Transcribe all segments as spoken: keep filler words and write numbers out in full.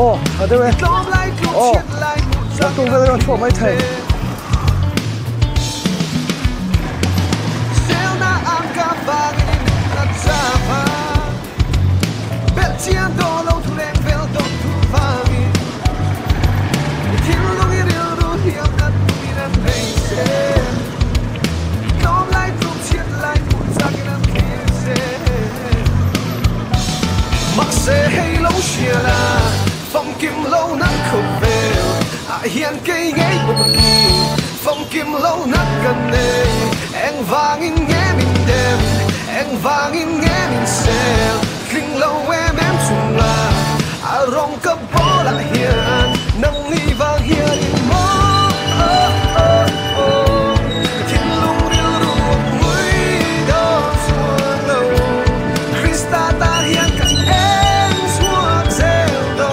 Ồ, ở đây. Ồ, các cùng với nó thuộc mấy thầy. Famkim lohna khawvel a hian kei ngei bumi Famkim lohna kan nei eng wangin nge min dem eng wangin nge min sel kling lo em em chung la a rong ka bola hian nang ni wang hian in mo oh oh oh kin lung ril ruộng mui do suan lo Krista ta hian ka em suan zel do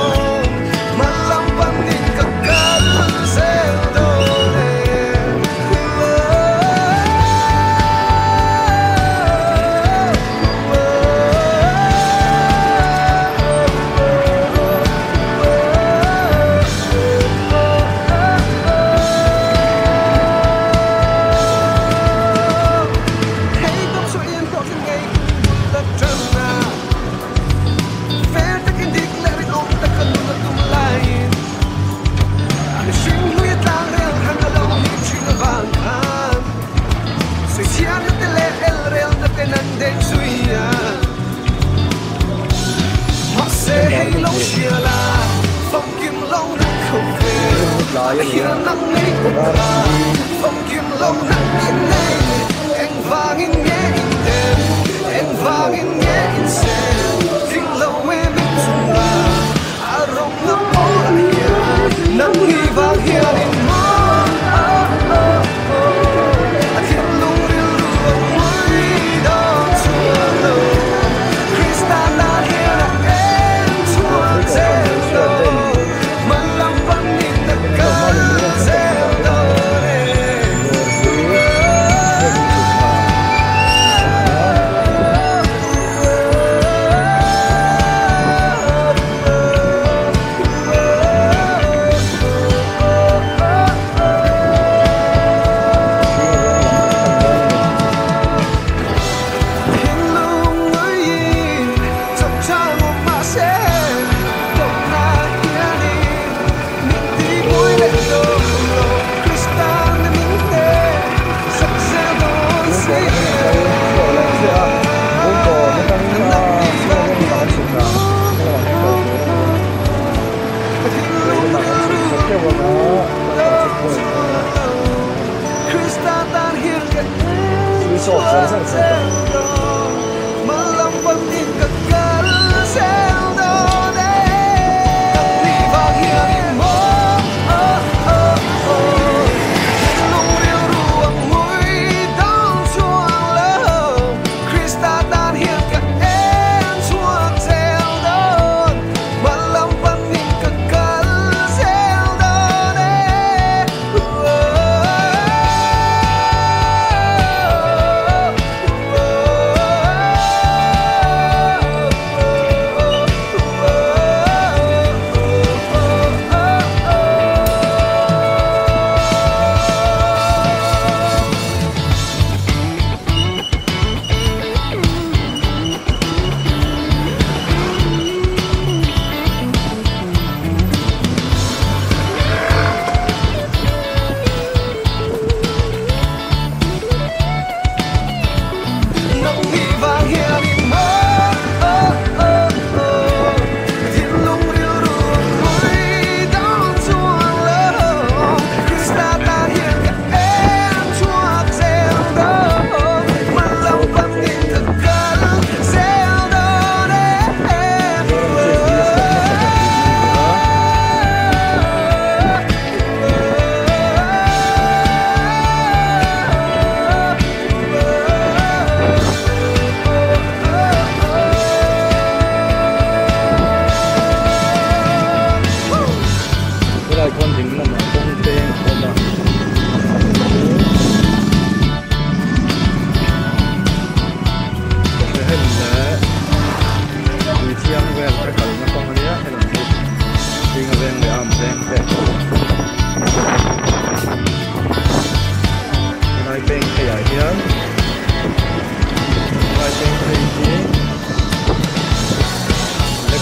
Famkim lohna khawvel hian nang nei bula Famkim lohna in nei eng wangin nge in dem eng wangin nge in sel kling lo em em chung la a rong na bola hian nang ni wang hian in mo oh oh oh a thiên lung ril ruộng mui do chuan lo Krista ta hian a em chuan zel do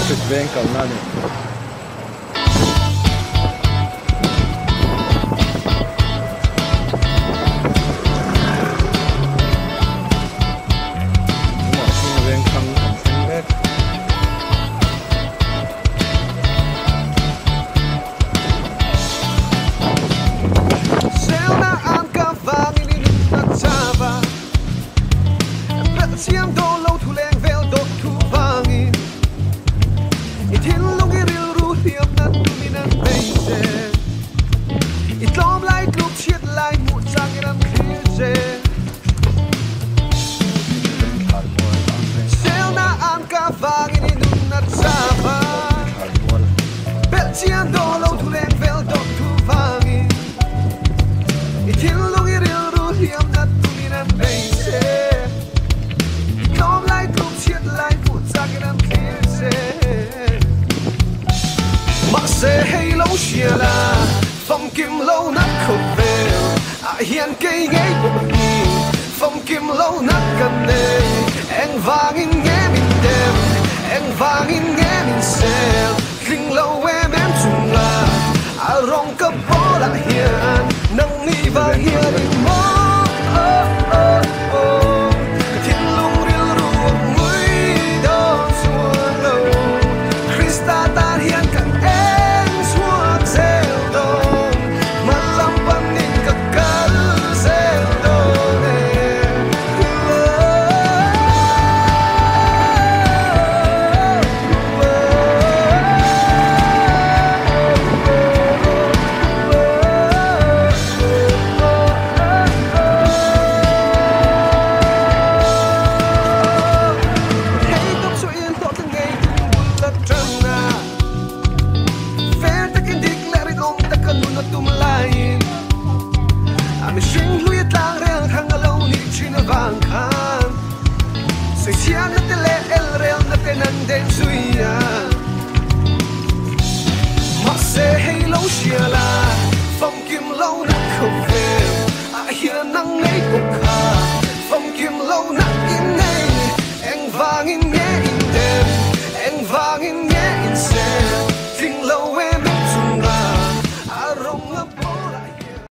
Sept veng cầu na này. Chhinga Vengthlang Sept. Selna ang kavangin inunat saba. Siang do lâu thu leng vel do thu vangin. Itin lung iril ru hiệp nan tuminan beise. Itlom lai tluk chiết lai mu sang iran clear je. Selna ang kavangin inunat saba. Siang do lâu thu leng vel do thu vangin. Itin lung iril ru hiệp nan tuminan beise. Kom lai tluk chiết lai mu sang iran clear je. Mặc sẽ hay lâu xia la Famkim lâu nát khawvel à hiền cây ngay của mình Famkim lâu nát gần đây anh vang in nghe mình đêm anh vang in